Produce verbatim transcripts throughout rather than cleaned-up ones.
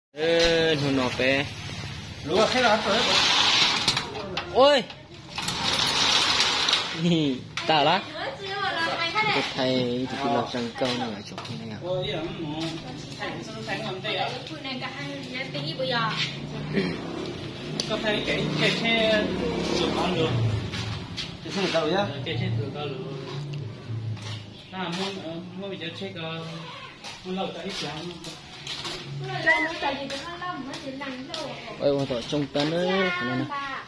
Ê, nó nọ bé. Lúa thế là tới. Ôi. Tao lá. Tôi thấy thì cái lò răng câu này ở chỗ này à. Có thấy cái cái xe sửa con được. Cái xe đâu nhá? Cái xe sửa con được. À mua mua bây giờ check mua lâu tại ít lắm. Ôi ôi tao trong tấn ấy này nè.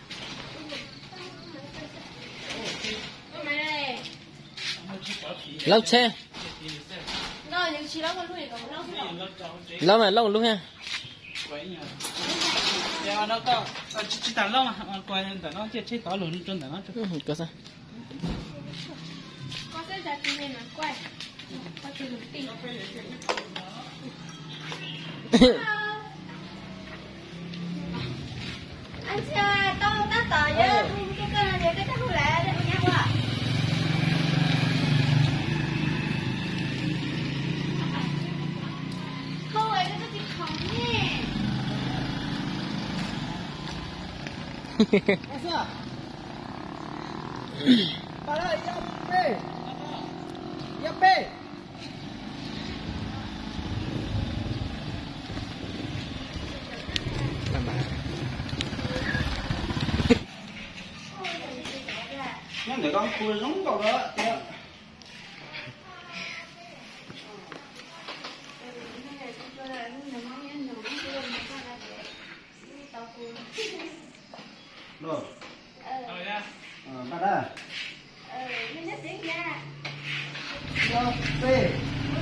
Lâu xe. Lâu mà lâu luôn ha. Dạ nó có chỉ tao lâu mà quay lên nó chết chết tao luôn trên đó nó. Có sao? Có sẽ ra trên này là quay. Có thể được tìm. Anh chưa tao tao tỏ chứ cái cái này cái cái hula đấy nha quá. Không ấy cái cái không nhỉ. Asa. Para ya pe. Ya pe. Làm bà. Nhưng để con cua giống cậu đó. Rồi. Rồi nha. Ờ, bắt ra. Ờ, mình nhất định nha. Rồi, về.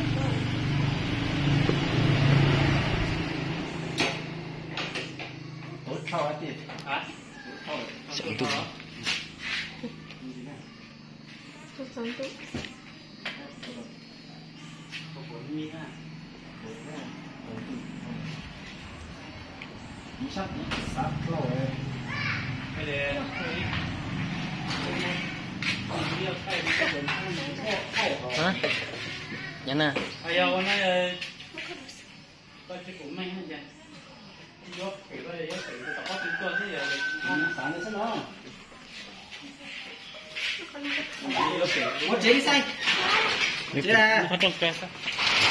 Ủa, sao hả chị? Hả? Sợ tụi. Tôi sống tụi. Sắp sắp rồi. Cái này Hả? Dạ nè. bây giờ con nói coi cái cũng may hết vậy. Vô cái đó vậy cái tập có tiếng cơ thế giờ ăn sáng nó sẽ nó. Một chế xanh. Chế là Nó trong cái sao?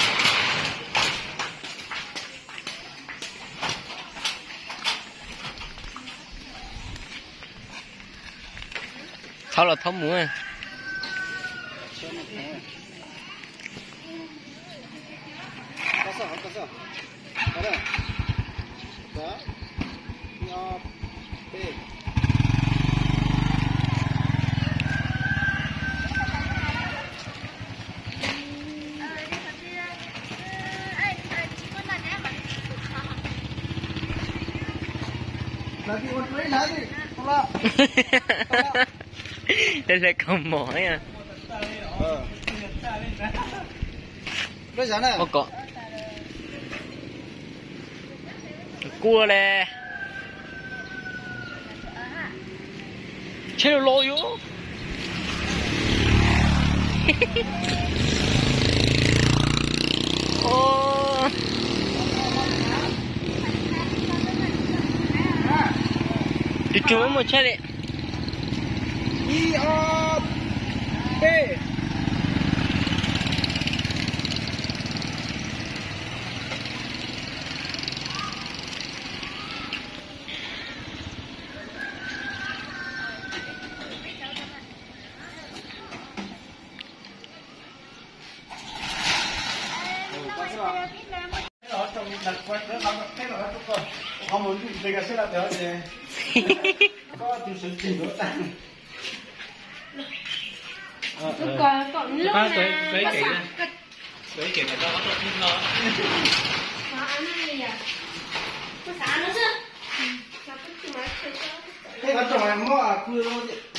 Tháo là tháo mũi à. có sợ có sợ có đây đó nho bê là đi con lấy lá đi không lo Đây là con mỏi à. ờ lấy giá này Có có. Cua nè. Chơi lô vô. Ô. Đi chơi một chơi đi. i o b không muốn thì cái sẽ là thế gì có tiêu sử trình độ tăng Còn còn lúc nào có sẵn cái cái kiểu này cho nó tốt hơn nó nó ăn gì à? Có sẵn nữa chứ? cái con trò em mua à cưa luôn chị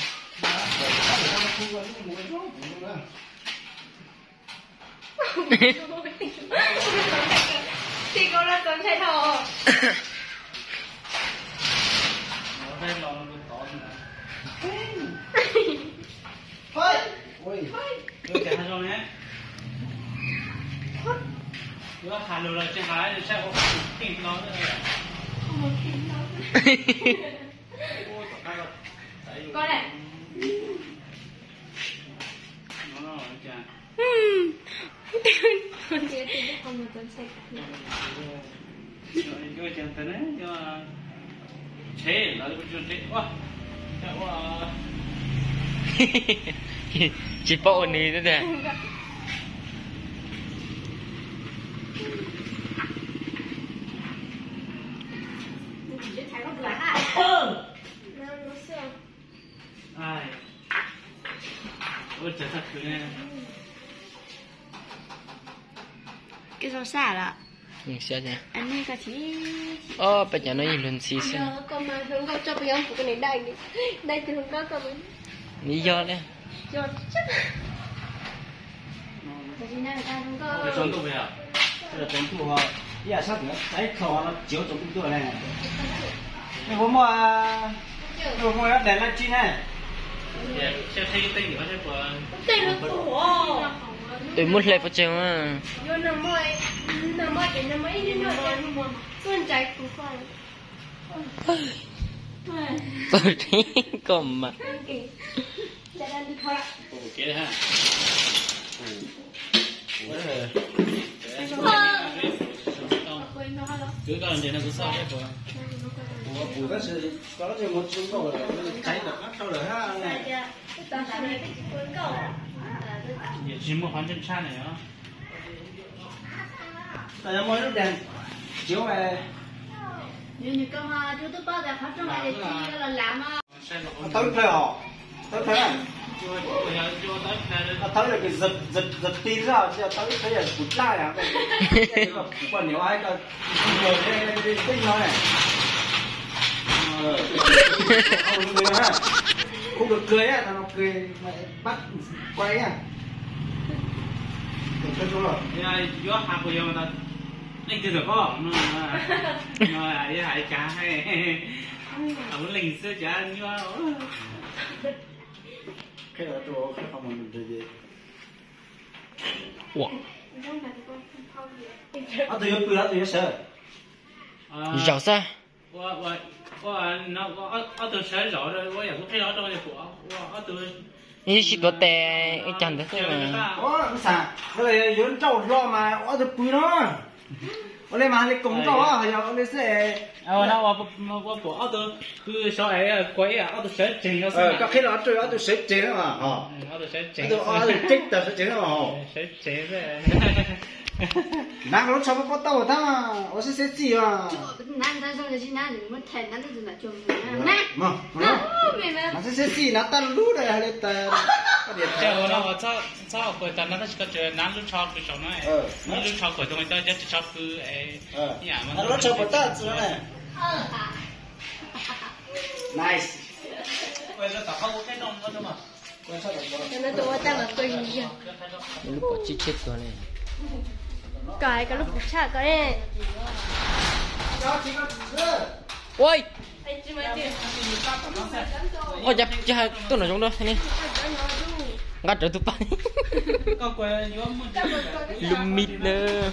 thì cô là con trai thò. thôi ôi tôi trả rồi nhé Hãy subscribe cho kênh Ghiền Mì Gõ để không bỏ lỡ những video hấp dẫn. Con này. Con kia thì con một con xe. Rồi chẳng thế đấy, nhưng mà chế là được chế quá, quá. Chỉ bộ này thôi đấy. Ai, ôi trời thật sự nè. Cái rau xả là. Ừ, sao thế? Anh ấy cả chỉ. Ờ, bây giờ nó nhìn luôn xí xí. Con mà không có cho bây giờ của cái này đây đi, đây thì không có con mình. Lý do đấy. Cho chắc. Tại vì này ta không có. Cái trống tụ về à? 这个中途哈，一下子再考完了九中途了嘞。那我们啊，那我们要带来几呢？ Sẽ thấy cái tên của nó của Tên nó của. Tôi muốn lấy vào trường à. Vô nằm môi, nằm môi cái nằm mấy đến rồi. Tuần trái cũng phải. Tôi thấy cầm mà. Chạy ra đi thôi. ok ha. Cứ còn thì nó cứ sao hết rồi. 我补的是，搞了这我中够了，开的那够了哈。 Tao xả này cái cuốn cầu. Để chỉ một hoàn chân cha này á. 大家摸着点，酒哎， Như như con chú tôi bao giờ phát trong này để chi là làm á. 等开哦，等开。 Chưa chưa chưa tới này. 啊，等那个日日日地上，这等开也不炸呀，这个不牛还个，有这这这牛嘞。 không được cười á, nó cười mày bắt quay á, được chưa chú rồi? Giờ gió hạt của giờ ta, anh chưa được có, nó là cái hải cá hay, ông linh sữa chả như cái đó chú cái phòng mình chơi gì? Ủa? À tôi yêu cười đó tôi yêu sợ. Giàu sao? 我我我那我我我都晒着了，我也不配老找的活，我我都。 你是多带一讲的是吗？ Ủa sao? Rồi yêu trâu lo mà, tôi cười nó. Tôi lấy mà lấy công trâu á, hay là tôi sẽ. À, nó我我我我我都คือ小孩啊，乖啊，我都晒整了是 Ờ, 吧？ các khi đó tôi tôi sẽ chế mà, ờ. 我都晒整。 tôi tôi chết tôi sẽ chế mà, ờ. 晒整的。 哪个差不多到他嘛，我是设计嘛。 Nam ta xong rồi xin nam thì mất thèn nó thì là chồng rồi. Nè. Mà, Nè, mày mà. nó sẽ設計nó tan lú đây hay là tan cái gì? 这我那我早早回到那个个这南路超市上来，南路超市东西到这超市哎， Ờ, 呀嘛。 nó nó cho một ta chứ này. Ờ à. Nice. Quay ra tạo có cái đông đó thôi mà. Quay sao được rồi? Nó tụi ta mà quên gì. Lúc bỏ chết chết rồi này. Cái cái lúc chả cái này. Ôi! Anh chưa mấy tiền. Ôi chập chập tôi nói trong đó thế này. Ngắt trở tụi bay. Có quay vô một Lùm mịt nữa.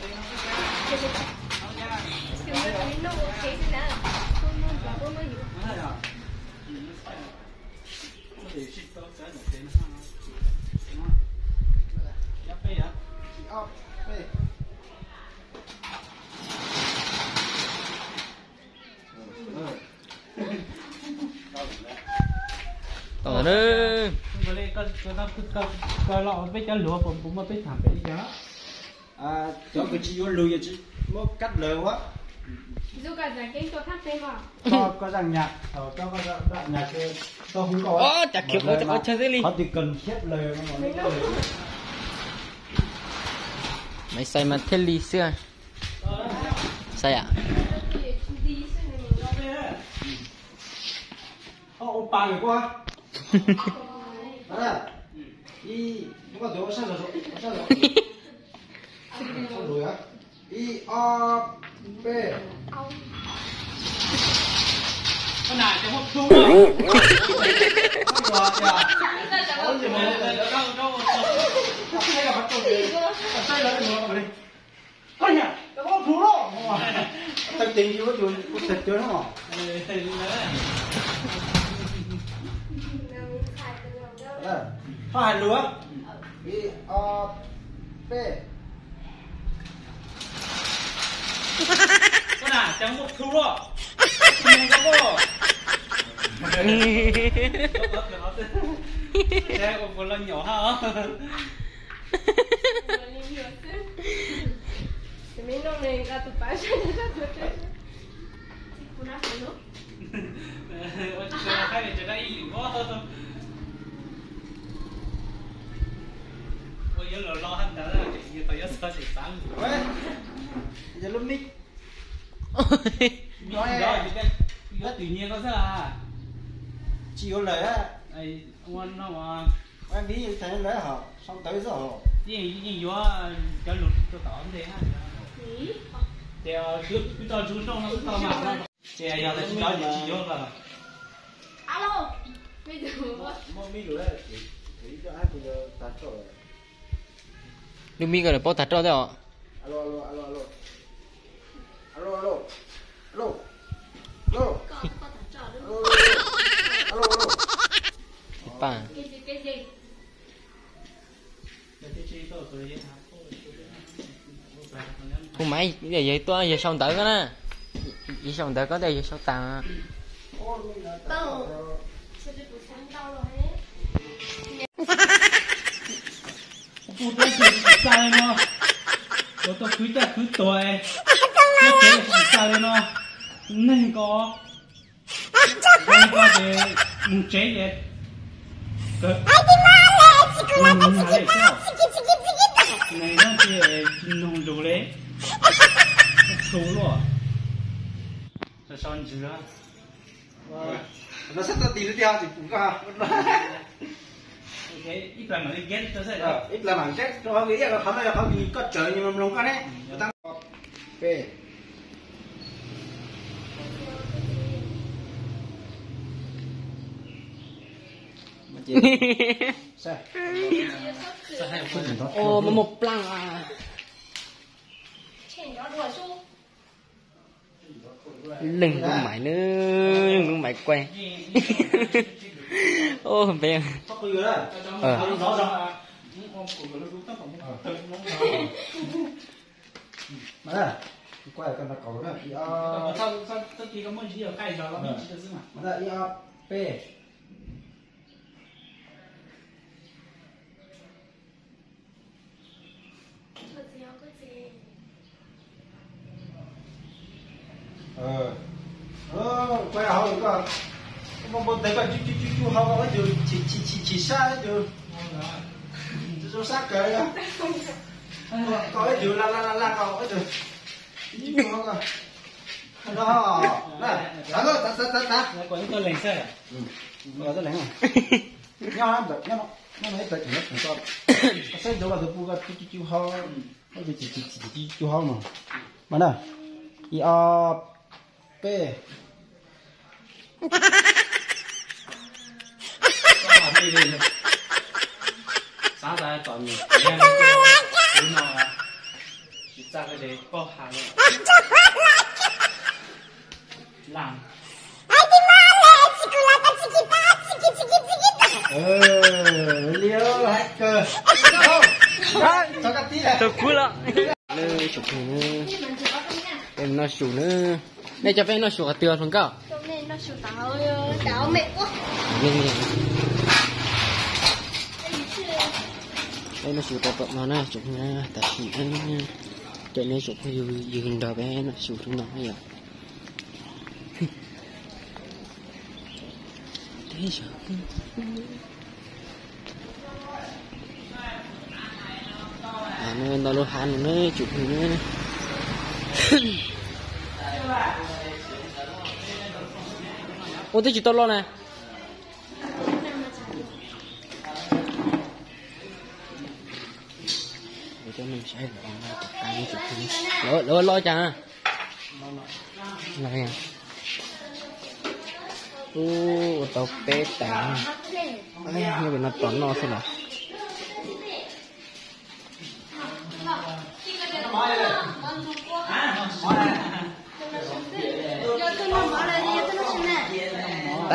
Ờ nữa. Có lẽ có có nó có có lọ với cái lúa cũng cũng mà biết thảm cái gì đó. À, cho cái chi vô lùi chứ, mất cắt lời quá. Dù cả giải kinh cho khác tên mà. Có có rằng nhạc, ờ, cho có đoạn nhạc kia, tôi không có. Ồ, chặt kiểu ơi ơi chơi thế đi. Họ chỉ cần xếp lời mà nó lời. Mày xài mà thế ly xưa. Xài à? Ô, ba người qua. Đó. Y, nó có tôi sao rồi? Sao rồi? Sao rồi á? Y A B. Con này cho một thu rồi. Không được à? Ôi giời ơi, đâu đâu. Đây là bắt đầu đi. Đây là cái gì đi. Coi nhỉ, nó có thú đó. thật tình yêu chuột thật chuột không? Hoa lúa. I O P. Con à, chẳng một thu rồi. Mình có bộ. Đây một con lon nhỏ hả? Mình nông này ra tụi bà chơi ra tụi chơi. Cô nói phải lúc. Ôi trời ơi, cái này trời đây yếu quá. Ôi giờ lo hắn đã là chuyện như tôi giờ sao thì sáng. Giờ lúc mic. Nói đó thì cái nó tự nhiên có sao à? Chỉ có lời á. Ai quan nó mà. Em nghĩ như thế lấy hả? Xong tới giờ hả? Gì gì vô cho lụt cho tỏ thế ha. Thì cứ cứ cho chú trong nó cứ to mà. Chè giờ là chú đó thì chỉ vô là. Alo. Bây giờ Mua mi rồi đấy. Thì cho ai cũng tạt rồi. Đừng mi cái là bao tạt cho đấy ạ. Alo alo alo alo. Alo alo. Alo. Alo. con con thằng trò đó. Alo alo. Bà. Cái gì cái gì? Không mấy giờ vậy tôi giờ xong tới cái nè. Giờ xong tới có đây giờ sao tàng. Đâu? Sao đi buổi sáng đâu rồi hết? Cô tôi chỉ sai nó. Tôi tôi cứ ta cứ tuổi. Nó chỉ chỉ sai nó. Nên có. Nên có để muốn chế vậy. Cơ. Mình mình hả lại sao? Này nó chỉ nông đồ đấy. Số rồi. Sao sao anh chưa? Nó sắp tới tí nữa theo thì cũng có. Ok, ít lần mà đi ghét tôi sẽ Ờ, ít là mảng chết, tôi nghĩ là không phải là không gì có trời nhưng mà lông cái đấy. Tăng P. Sao? Ô mà một plăng à. Chèn nó đùa su. Lưng con mày nữa, lưng con mày quen. Ô bèn. Sắp tôi rồi đấy. Ờ. Rõ ràng. Mà đây. Quay cái mặt cầu đó. I O. Sao sao sao thì có món gì ở cái đó là mình chỉ được mà. Mà đây I O P. Có gì không có gì. Ờ. Ờ, quay hậu được không? Một một thấy cái chú chú chú chú hậu cái chú chỉ chỉ chỉ chỉ xa cái chú. Chú chú sát cái đó. Có cái chú la la la la có cái chú. Chú chú hậu cái. Đó. Này, đó rồi, ta ta ta ta. Có những tôi lành sao à? Ừ. Rồi rất lạnh rồi. Nhau lắm rồi, nhau nó nói tới chuyện nó con. Sai chỗ là tôi bu cái chú chú chú hậu. Cái chú chỉ chỉ chỉ chú hậu mà. Mà đây. I O P. Sáng ra chọn mình, nghe nó đúng rồi, chỉ ra cái đấy có hàng rồi, làm. Ờ, liêu hacker. Đó, cho cái tí này. Tôi cú lắm. Nơi chụp nữa. Em nó sủ nữa. Đây cho phép nó sủ cả tiêu không cao. Cho nên nó sụt táo táo mệt quá. Nhìn nhìn. Đây nó sủ tập tập nó nè, chụp nha, tập chỉ nha. Để nên chụp dừng dừng đờ bé nó sủ trong nó vậy. Thế sao? À nó nó lo han nó chụp nữa. Ô thế chỉ tao lo nè. Để cho mình sẽ làm tập cái chụp hình. Lo lo lo chả. Này. Ô tao bé tàng. Như vậy nó tốn nó thế nào?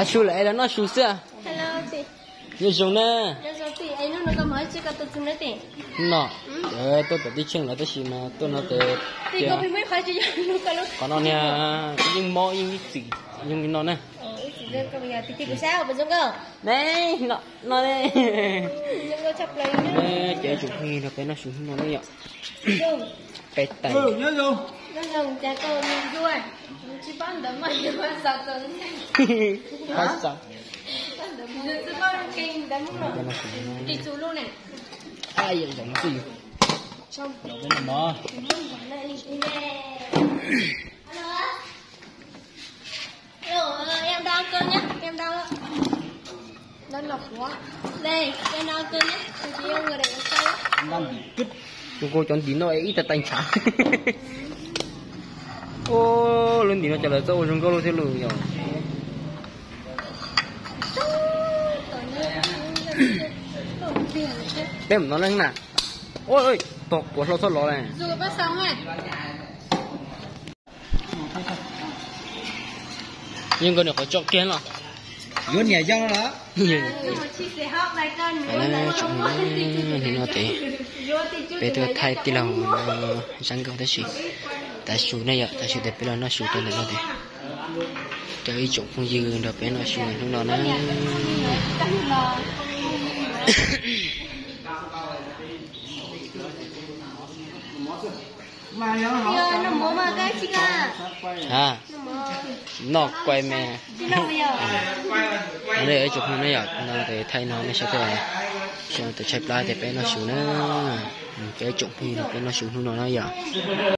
ta sưu lại là nó sưu xưa Hello chị. như dùng nè Giờ giờ chị ấy nó có mới chưa có tự tin đấy chị. nó ờ tôi tự đi chơi là tôi chỉ mà tôi nó tự Chị có bị mấy khoai chị nó có lúc. còn nó nè nhưng mò nhưng gì nhưng nó nè Ờ chị giờ có bây giờ chị chị sao bây giờ cơ. này nó nó đây Nhưng có chập lấy nữa. nè chơi chụp hình nó phải nó xuống nó đấy ạ phải tay Ừ, nhớ không? Nó dùng cha con vui. Chị bán đấm mày nhưng mà sao tới. phải sao Chị bán kinh đấm rồi. Chị chú luôn này. ai vậy giống gì Trong đâu bên nó Hello, em đang cân nhé, em đang ạ. Đang lọc quá. Đây, em đang cân nhé. Chị em người để sau. Đang bị kích. chúng cô chọn tí nó ít ta tay chả ô lên tí nó trả lời dâu chúng cô luôn thế lười rồi bém nó lên nè ôi ôi tộc của nó thoát lò này Dù bắt xong này. nhưng con được có chọn kiến rồi Vô nhà dân đó. nhưng Nhưng mà chị sẽ học bài cân. cái này chúng nó thì nó té bé tôi thay tí lòng sáng cầu tới chị tại số này ạ tại số đẹp là nó số tên là nó té cái chỗ không dư được bé nó số này nó nó Mà nhớ Bây giờ nó mua mà cái chị à. à nó quay mẹ Chị đâu bây giờ? ở đây ở chỗ không này ạ nó để thay nó nó sẽ thế sẽ để chạy lại để bé nó số nó cái chỗ không được bé nó số nó nó giờ